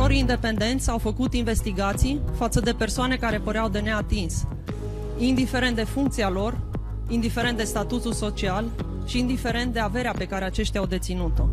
Procurorii independenți au făcut investigații față de persoane care păreau de neatins, indiferent de funcția lor, indiferent de statutul social și indiferent de averea pe care aceștia au deținut-o.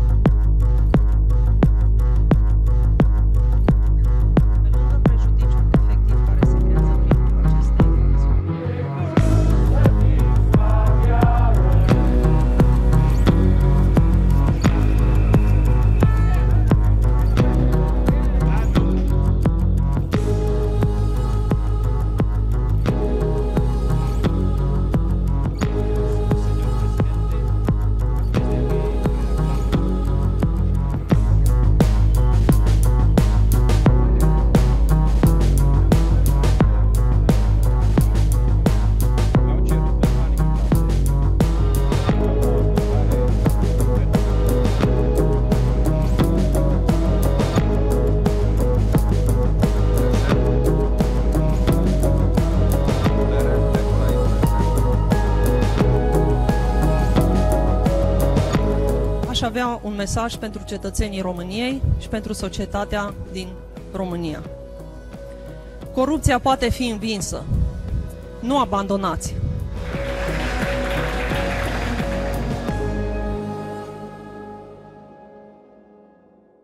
Aș avea un mesaj pentru cetățenii României și pentru societatea din România. Corupția poate fi învinsă. Nu abandonați!